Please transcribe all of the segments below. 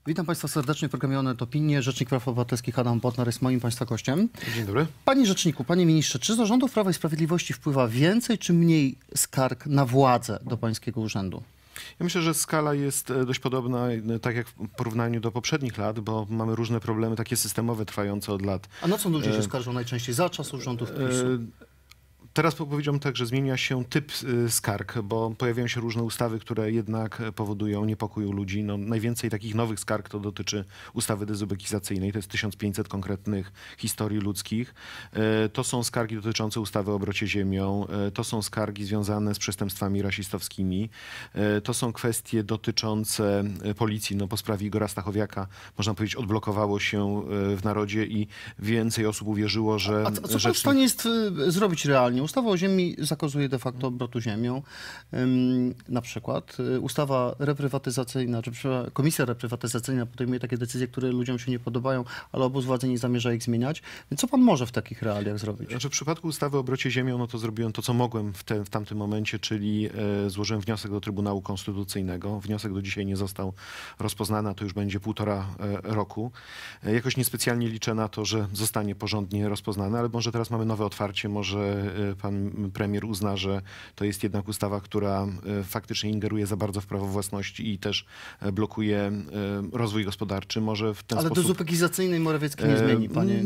Witam Państwa serdecznie w programie Onet Opinie. Rzecznik Praw Obywatelskich Adam Bodnar jest moim Państwa gościem. Dzień dobry. Panie Rzeczniku, Panie Ministrze, czy do rządów Prawa i Sprawiedliwości wpływa więcej czy mniej skarg na władzę do Pańskiego urzędu? Ja myślę, że skala jest dość podobna, tak jak w porównaniu do poprzednich lat, bo mamy różne problemy takie systemowe trwające od lat. A na co ludzie się skarżą najczęściej za czasów rządów PiS-u? Teraz powiedziałbym tak, że zmienia się typ skarg, bo pojawiają się różne ustawy, które jednak powodują niepokój u ludzi. No, najwięcej takich nowych skarg to dotyczy ustawy dezubekizacyjnej. To jest 1500 konkretnych historii ludzkich. To są skargi dotyczące ustawy o obrocie ziemią. To są skargi związane z przestępstwami rasistowskimi. To są kwestie dotyczące policji. No, po sprawie Igora Stachowiaka, można powiedzieć, odblokowało się w narodzie i więcej osób uwierzyło, że... A co pan w stanie jest zrobić realnie? Ustawa o ziemi zakazuje de facto obrotu ziemią. Na przykład ustawa reprywatyzacyjna, czy komisja reprywatyzacyjna podejmuje takie decyzje, które ludziom się nie podobają, ale obóz władzy nie zamierza ich zmieniać. Więc co pan może w takich realiach zrobić? Znaczy, w przypadku ustawy o obrocie ziemią, no to zrobiłem to, co mogłem w tamtym momencie, czyli złożyłem wniosek do Trybunału Konstytucyjnego. Wniosek do dzisiaj nie został rozpoznany, a to już będzie 1,5 roku. Jakoś niespecjalnie liczę na to, że zostanie porządnie rozpoznany, ale może teraz mamy nowe otwarcie, może pan premier uzna, że to jest jednak ustawa, która faktycznie ingeruje za bardzo w prawo własności i też blokuje rozwój gospodarczy. Może w ten ale sposób... do dezubekizacyjnej Morawiecki nie zmieni, panie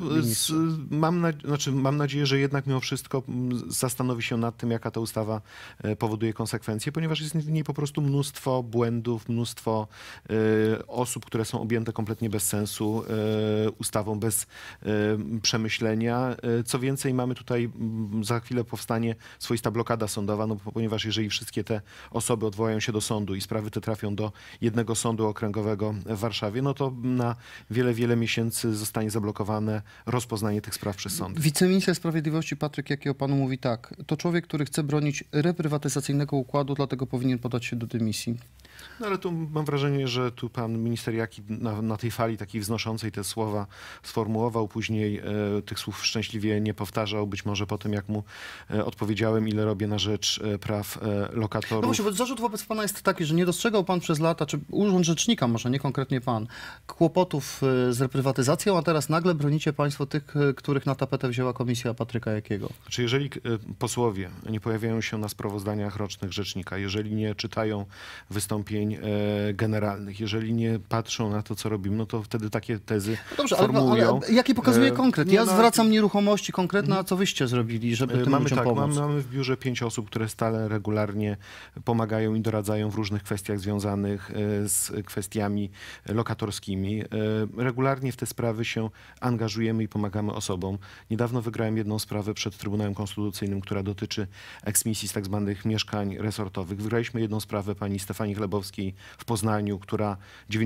mam nadzieję, że jednak mimo wszystko zastanowi się nad tym, jaka ta ustawa powoduje konsekwencje, ponieważ jest w niej po prostu mnóstwo błędów, mnóstwo osób, które są objęte kompletnie bez sensu ustawą, bez przemyślenia. Co więcej, mamy tutaj za chwilę powstanie swoista blokada sądowa, no ponieważ jeżeli wszystkie te osoby odwołają się do sądu i sprawy te trafią do jednego sądu okręgowego w Warszawie, no to na wiele, wiele miesięcy zostanie zablokowane rozpoznanie tych spraw przez sąd. Wiceminister Sprawiedliwości Patryk Jaki o panu mówi tak: to człowiek, który chce bronić reprywatyzacyjnego układu, dlatego powinien podać się do dymisji. No ale tu mam wrażenie, że tu pan minister Jaki na tej fali takiej wznoszącej te słowa sformułował, później tych słów szczęśliwie nie powtarzał, być może po tym, jak mu odpowiedziałem, ile robię na rzecz praw lokatorów. No właśnie, bo zarzut wobec pana jest taki, że nie dostrzegał pan przez lata, czy urząd rzecznika, może nie konkretnie pan, kłopotów z reprywatyzacją, a teraz nagle bronicie państwo tych, których na tapetę wzięła komisja Patryka Jakiego. Czy jeżeli posłowie nie pojawiają się na sprawozdaniach rocznych rzecznika, jeżeli nie czytają wystąpień generalnych, jeżeli nie patrzą na to, co robimy, no to wtedy takie tezy formułują. Ale jaki pokazuje konkret? Ja zwracam nieruchomości konkretne, a co wyście zrobili, żeby tym ludziom pomóc? Mamy w biurze 5 osób, które stale, regularnie pomagają i doradzają w różnych kwestiach związanych z kwestiami lokatorskimi. Regularnie w te sprawy się angażujemy i pomagamy osobom. Niedawno wygrałem jedną sprawę przed Trybunałem Konstytucyjnym, która dotyczy eksmisji z tak zwanych mieszkań resortowych. Wygraliśmy jedną sprawę pani Stefanii Chlebowskiej w Poznaniu, która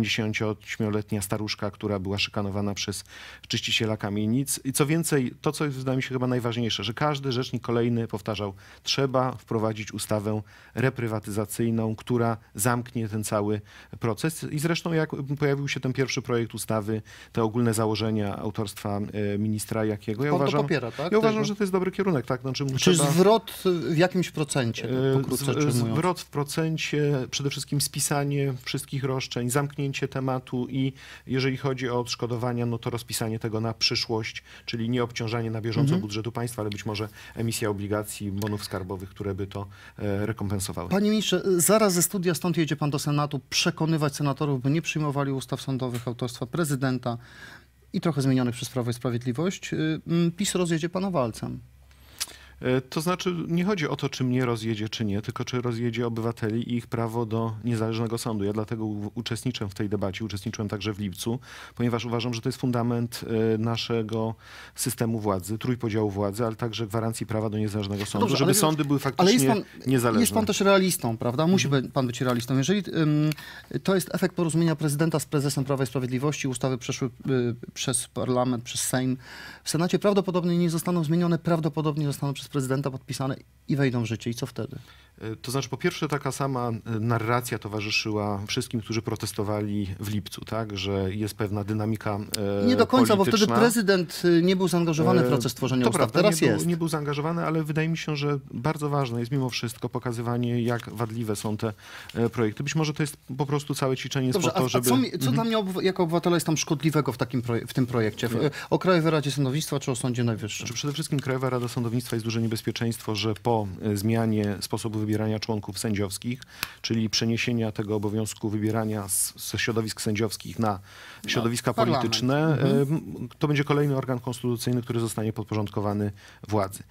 98-letnia staruszka, która była szykanowana przez czyściciela kamienic. I co więcej, to co wydaje mi się chyba najważniejsze, że każdy rzecznik kolejny powtarzał, trzeba wprowadzić ustawę reprywatyzacyjną, która zamknie ten cały proces. I zresztą jak pojawił się ten pierwszy projekt ustawy, te ogólne założenia autorstwa ministra Jakiego, ja uważam, popiera, tak? że to jest dobry kierunek. Tak? Znaczy, czy zwrot w jakimś procencie, pokrótce mówiąc? Zwrot w procencie, przede wszystkim spisanie wszystkich roszczeń, zamknięcie tematu i jeżeli chodzi o odszkodowania, no to rozpisanie tego na przyszłość, czyli nie obciążanie na bieżąco budżetu państwa, ale być może emisja obligacji, bonów skarbowych, które by to rekompensowały. Panie ministrze, zaraz ze studia stąd jedzie pan do Senatu przekonywać senatorów, by nie przyjmowali ustaw sądowych autorstwa prezydenta i trochę zmienionych przez Prawo i Sprawiedliwość. PiS rozjedzie pana walcem. To znaczy, nie chodzi o to, czy mnie rozjedzie, czy nie, tylko czy rozjedzie obywateli i ich prawo do niezależnego sądu. Ja dlatego uczestniczę w tej debacie, uczestniczyłem także w lipcu, ponieważ uważam, że to jest fundament naszego systemu władzy, trójpodziału władzy, ale także gwarancji prawa do niezależnego sądu, dobrze, żeby sądy były faktycznie niezależne. Jest pan też realistą, prawda? Musi pan być realistą. Jeżeli to jest efekt porozumienia prezydenta z prezesem Prawa i Sprawiedliwości, ustawy przeszły przez parlament, przez Sejm, w Senacie prawdopodobnie nie zostaną zmienione, prawdopodobnie zostaną przez prezydenta podpisane i wejdą w życie. I co wtedy? To znaczy, po pierwsze, taka sama narracja towarzyszyła wszystkim, którzy protestowali w lipcu, tak? Że jest pewna dynamika Nie do końca, polityczna. bo wtedy prezydent nie był zaangażowany w proces tworzenia To ustaw. prawda, Teraz jest. nie był zaangażowany, ale wydaje mi się, że bardzo ważne jest mimo wszystko pokazywanie, jak wadliwe są te projekty. Być może to jest po prostu całe ćwiczenie Dobrze, po to, żeby... co dla mnie jako obywatela jest tam szkodliwego w tym projekcie? O Krajowej Radzie Sądownictwa czy o Sądzie Najwyższym? Znaczy, przede wszystkim Krajowa Rada Sądownictwa jest duże niebezpieczeństwo, że po zmianie sposobu wybierania członków sędziowskich, czyli przeniesienia tego obowiązku wybierania ze środowisk sędziowskich na środowiska polityczne, to będzie kolejny organ konstytucyjny, który zostanie podporządkowany władzy.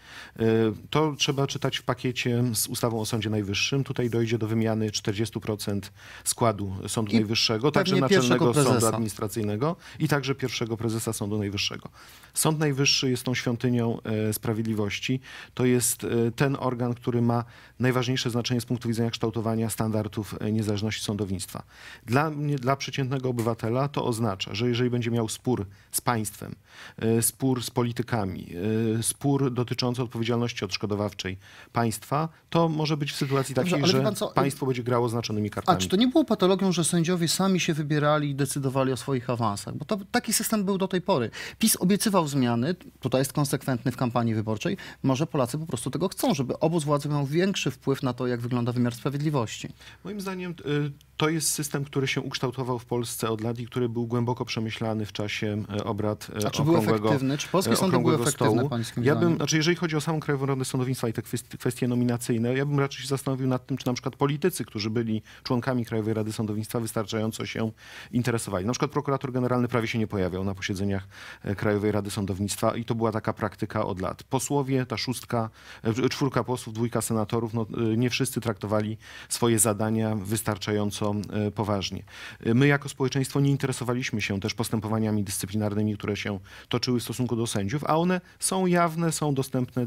To trzeba czytać w pakiecie z ustawą o Sądzie Najwyższym. Tutaj dojdzie do wymiany 40% składu Sądu Najwyższego, także Naczelnego Sądu Administracyjnego i także pierwszego prezesa Sądu Najwyższego. Sąd Najwyższy jest tą świątynią sprawiedliwości. To jest ten organ, który ma najważniejsze znaczenie z punktu widzenia kształtowania standardów niezależności sądownictwa. Dla przeciętnego obywatela to oznacza, że jeżeli będzie miał spór z państwem, spór z politykami, spór dotyczący odpowiedzialności odszkodowawczej państwa, to może być w sytuacji takiej, że państwo będzie grało znaczonymi kartami. A czy to nie było patologią, że sędziowie sami się wybierali i decydowali o swoich awansach? Bo taki system był do tej pory. PiS obiecywał zmiany, tutaj jest konsekwentny w kampanii wyborczej. Może Polacy po prostu tego chcą, żeby obóz władzy miał większy wpływ na to, jak wygląda wymiar sprawiedliwości. Moim zdaniem to jest system, który się ukształtował w Polsce od lat i który był głęboko przemyślany w czasie obrad A czy był efektywny? Czy polskie sądy były efektywne, pańskim zdaniem? Znaczy, jeżeli chodzi o samą Krajową Radę Sądownictwa i te kwestie nominacyjne, ja bym raczej się zastanowił nad tym, czy na przykład politycy, którzy byli członkami Krajowej Rady Sądownictwa, wystarczająco się interesowali. Na przykład prokurator generalny prawie się nie pojawiał na posiedzeniach Krajowej Rady Sądownictwa i to była taka praktyka od lat. Posłowie, ta czwórka posłów, 2 senatorów, nie wszyscy traktowali swoje zadania wystarczająco poważnie. My jako społeczeństwo nie interesowaliśmy się też postępowaniami dyscyplinarnymi, które się toczyły w stosunku do sędziów, a one są jawne, są dostępne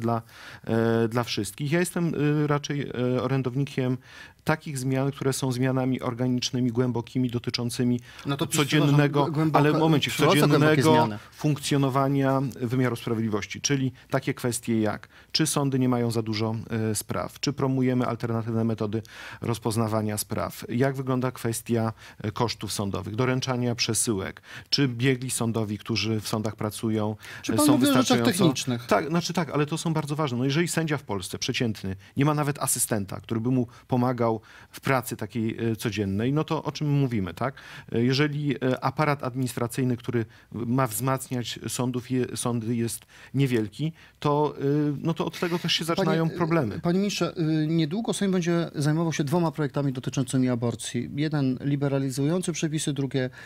dla wszystkich. Ja jestem raczej orędownikiem takich zmian, które są zmianami organicznymi, głębokimi, dotyczącymi codziennego, codziennego funkcjonowania wymiaru sprawiedliwości. Czyli takie kwestie jak, czy sądy nie mają za dużo spraw, czy promujemy alternatywne metody rozpoznawania spraw, jak wygląda kwestia kosztów sądowych, doręczania przesyłek, czy biegli sądowi, którzy w sądach pracują, są wystarczająco... technicznych. Tak, ale to są bardzo ważne. Jeżeli sędzia w Polsce, przeciętny, nie ma nawet asystenta, który by mu pomagał w pracy takiej codziennej, no to o czym mówimy, tak? Jeżeli aparat administracyjny, który ma wzmacniać sądy jest niewielki, to od tego też się zaczynają problemy. Panie ministrze, niedługo Sejm będzie zajmował się 2 projektami dotyczącymi aborcji. Jeden liberalizujący przepisy,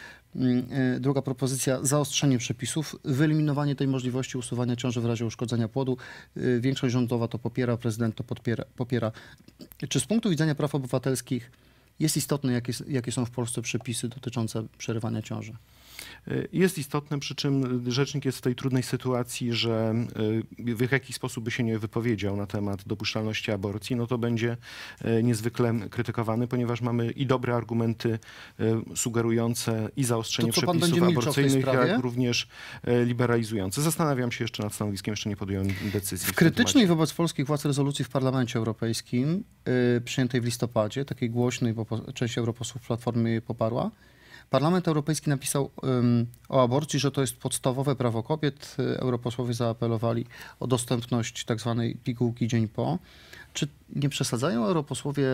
druga propozycja zaostrzenie przepisów, wyeliminowanie tej możliwości usuwania ciąży w razie uszkodzenia płodu. Większość rządowa to popiera, prezydent to popiera. Czy z punktu widzenia praw obywatelskich jest istotne, jakie są w Polsce przepisy dotyczące przerywania ciąży? Jest istotne, przy czym rzecznik jest w tej trudnej sytuacji, że w jakiś sposób by się nie wypowiedział na temat dopuszczalności aborcji, no to będzie niezwykle krytykowany, ponieważ mamy i dobre argumenty sugerujące i zaostrzenie przepisów aborcyjnych, jak również liberalizujące. Zastanawiam się jeszcze nad stanowiskiem, jeszcze nie podjąłem decyzji. W krytycznej wobec polskich władz rezolucji w Parlamencie Europejskim, przyjętej w listopadzie, takiej głośnej, bo część europosłów Platformy jej poparła, Parlament Europejski napisał o aborcji, że to jest podstawowe prawo kobiet. Europosłowie zaapelowali o dostępność tak zwanej pigułki dzień po. Czy nie przesadzają europosłowie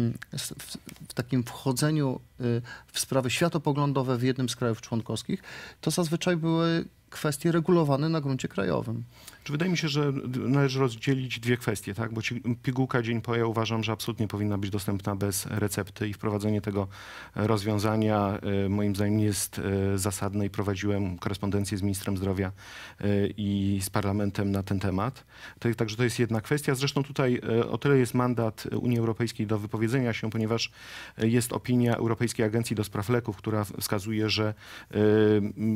w takim wchodzeniu w sprawy światopoglądowe w jednym z krajów członkowskich? To zazwyczaj były kwestie regulowane na gruncie krajowym. Wydaje mi się, że należy rozdzielić 2 kwestie, tak? Bo pigułka dzień po, ja uważam, że absolutnie powinna być dostępna bez recepty i wprowadzenie tego rozwiązania moim zdaniem jest zasadne i prowadziłem korespondencję z ministrem zdrowia i z parlamentem na ten temat. Także to jest jedna kwestia. Zresztą tutaj o tyle jest mandat Unii Europejskiej do wypowiedzenia się, ponieważ jest opinia Europejskiej Agencji do Spraw Leków, która wskazuje, że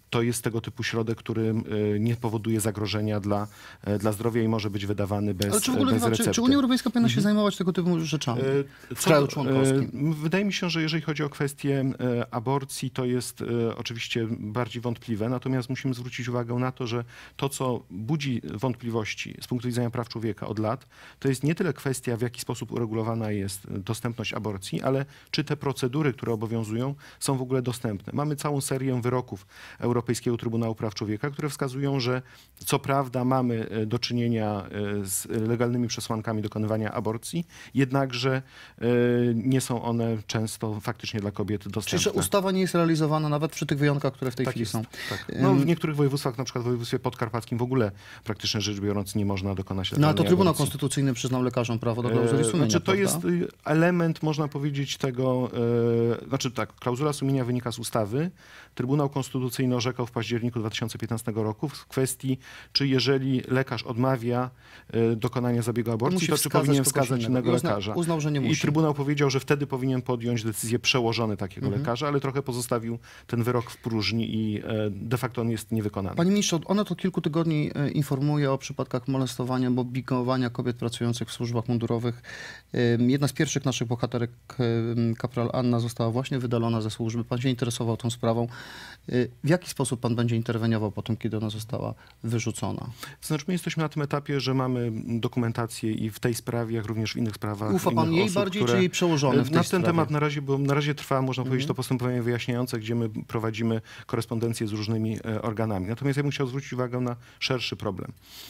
to jest tego typu środek, który nie powoduje zagrożenia dla zdrowia i może być wydawany bez Ale czy w ogóle recepty. czy Unia Europejska powinna się zajmować tego typu rzeczami w kraju członkowskim? Wydaje mi się, że jeżeli chodzi o kwestię aborcji, to jest oczywiście bardziej wątpliwe, natomiast musimy zwrócić uwagę na to, że to, co budzi wątpliwości z punktu widzenia praw człowieka od lat, to jest nie tyle kwestia, w jaki sposób uregulowana jest dostępność aborcji, ale czy te procedury, które obowiązują, są w ogóle dostępne. Mamy całą serię wyroków Europejskiego Trybunału Praw Człowieka, które wskazują, że co prawda mamy do czynienia z legalnymi przesłankami dokonywania aborcji, jednakże nie są one często faktycznie dla kobiet dostępne. Czyli że ustawa nie jest realizowana nawet przy tych wyjątkach, które w tej chwili są. Tak. No, w niektórych województwach, na przykład w województwie podkarpackim w ogóle praktycznie rzecz biorąc nie można dokonać legalnej No ale to Trybunał aborcji. Konstytucyjny przyznał lekarzom prawo do klauzuly sumienia, Znaczy, to prawda? jest element, można powiedzieć, tego, klauzula sumienia wynika z ustawy. Trybunał Konstytucyjny orzekał w październiku 2015 roku w kwestii, czy jeżeli lekarz odmawia dokonania zabiegu aborcji, to czy powinien wskazać innego lekarza. Uznał, że nie musi. I Trybunał powiedział, że wtedy powinien podjąć decyzję przełożony takiego lekarza, ale trochę pozostawił ten wyrok w próżni i de facto on jest niewykonany. Panie ministrze, ona od kilku tygodni informuje o przypadkach molestowania, mobbingowania kobiet pracujących w służbach mundurowych. Jedna z pierwszych naszych bohaterek, kapral Anna, została właśnie wydalona ze służby. Pan się interesował tą sprawą. W jaki sposób pan będzie interweniował po tym, kiedy ona została wyrzucona? To znaczy, my jesteśmy na tym etapie, że mamy dokumentację i w tej sprawie, jak również w innych sprawach. Ufa pan jej bardziej, czy jej przełożony w tej na ten sprawie? temat na razie trwa, można powiedzieć, to postępowanie wyjaśniające, gdzie my prowadzimy korespondencję z różnymi organami. Natomiast ja bym chciał zwrócić uwagę na szerszy problem.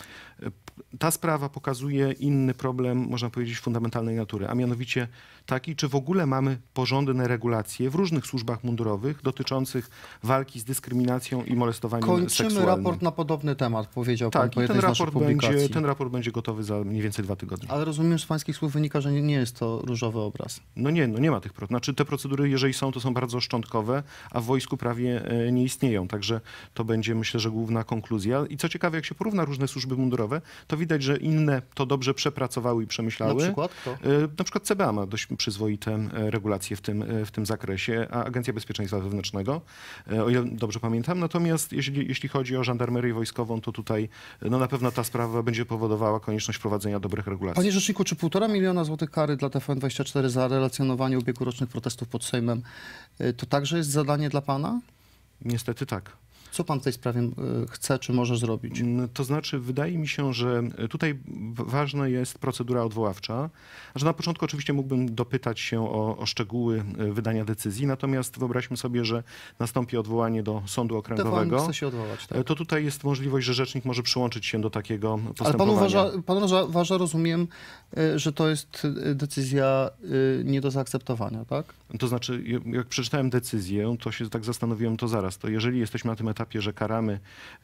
Ta sprawa pokazuje inny problem, można powiedzieć, fundamentalnej natury, a mianowicie taki, czy w ogóle mamy porządne regulacje w różnych służbach mundurowych dotyczących walki z dyskryminacją i molestowaniem Kończymy seksualnym. raport na podobny temat, powiedział pan Tak, po i jednej z naszych publikacji. ten raport będzie gotowy za mniej więcej 2 tygodnie. Ale rozumiem, z pańskich słów wynika, że nie jest to różowy obraz. No nie ma tych procedur. Znaczy te procedury, jeżeli są, to są bardzo szczątkowe, a w wojsku prawie nie istnieją. Także to będzie, myślę, że główna konkluzja. I co ciekawe, jak się porówna różne służby mundurowe, to widać, że inne to dobrze przepracowały i przemyślały. Na przykład kto? Na przykład CBA ma dość przyzwoite regulacje w tym zakresie, a Agencja Bezpieczeństwa Wewnętrznego, o ile dobrze pamiętam. Natomiast jeśli chodzi o żandarmerię wojskową, to tutaj na pewno ta sprawa będzie powodowała konieczność wprowadzenia dobrych regulacji. Panie rzeczniku, czy 1,5 miliona złotych kary dla TVN24 za relacjonowanie ubiegłorocznych protestów pod Sejmem to także jest zadanie dla pana? Niestety tak. Co pan w tej sprawie chce, czy może zrobić? To znaczy, wydaje mi się, że tutaj ważna jest procedura odwoławcza. Że na początku oczywiście mógłbym dopytać się o szczegóły wydania decyzji, natomiast wyobraźmy sobie, że nastąpi odwołanie do sądu okręgowego. Chce się odwołać, tak? To tutaj jest możliwość, że rzecznik może przyłączyć się do takiego postępowania. Ale pan uważa, rozumiem, że to jest decyzja nie do zaakceptowania, tak? To znaczy, jak przeczytałem decyzję, to się tak zastanowiłem, to zaraz, to jeżeli jesteśmy na tym etapie, że karamy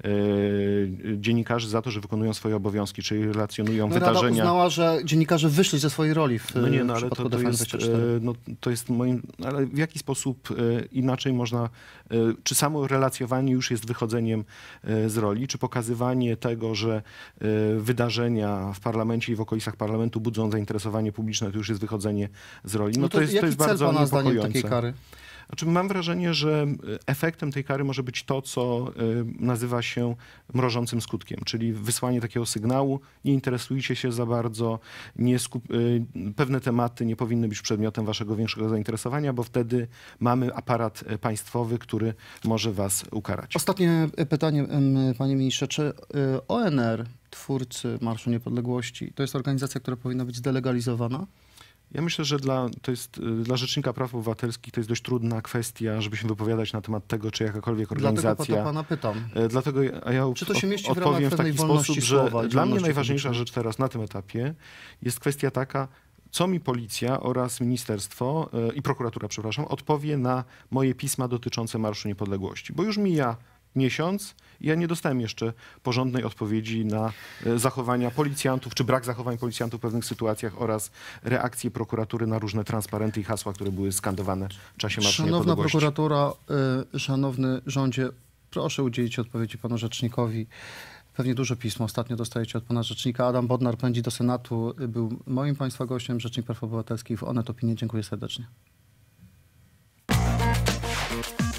dziennikarzy za to, że wykonują swoje obowiązki, czyli relacjonują wydarzenia. Rada uznała, że dziennikarze wyszli ze swojej roli w ale przypadku to jest moim... Ale w jaki sposób inaczej można... Czy samo relacjowanie już jest wychodzeniem z roli? Czy pokazywanie tego, że wydarzenia w parlamencie i w okolicach parlamentu budzą zainteresowanie publiczne, to już jest wychodzenie z roli? No to jest bardzo niepokojące. Takiej kary? Znaczy, mam wrażenie, że efektem tej kary może być to, co nazywa się mrożącym skutkiem, czyli wysłanie takiego sygnału: nie interesujcie się za bardzo, pewne tematy nie powinny być przedmiotem waszego większego zainteresowania, bo wtedy mamy aparat państwowy, który może was ukarać. Ostatnie pytanie, panie ministrze. Czy ONR, twórcy Marszu Niepodległości, to jest organizacja, która powinna być zdelegalizowana? Ja myślę, że dla Rzecznika Praw Obywatelskich to jest dość trudna kwestia, żeby się wypowiadać na temat tego, czy jakakolwiek organizacja... Dlatego to pana pytam. Dlatego ja czy to się mieści w ramach odpowiem w taki sposób, że dla mnie najważniejsza publicznej? rzecz teraz na tym etapie jest kwestia taka, co mi policja oraz ministerstwo i prokuratura, przepraszam, odpowie na moje pisma dotyczące Marszu Niepodległości. Bo już mija miesiąc i ja nie dostałem jeszcze porządnej odpowiedzi na zachowania policjantów, czy brak zachowań policjantów w pewnych sytuacjach oraz reakcje prokuratury na różne transparenty i hasła, które były skandowane w czasie Marszu Niepodległości. Szanowna prokuratura, szanowny rządzie, proszę udzielić odpowiedzi panu rzecznikowi. Pewnie duże pismo ostatnio dostajecie od pana rzecznika. Adam Bodnar pędzi do Senatu. Był moim państwa gościem, Rzecznik Praw Obywatelskich w Onet Opinię. Dziękuję serdecznie.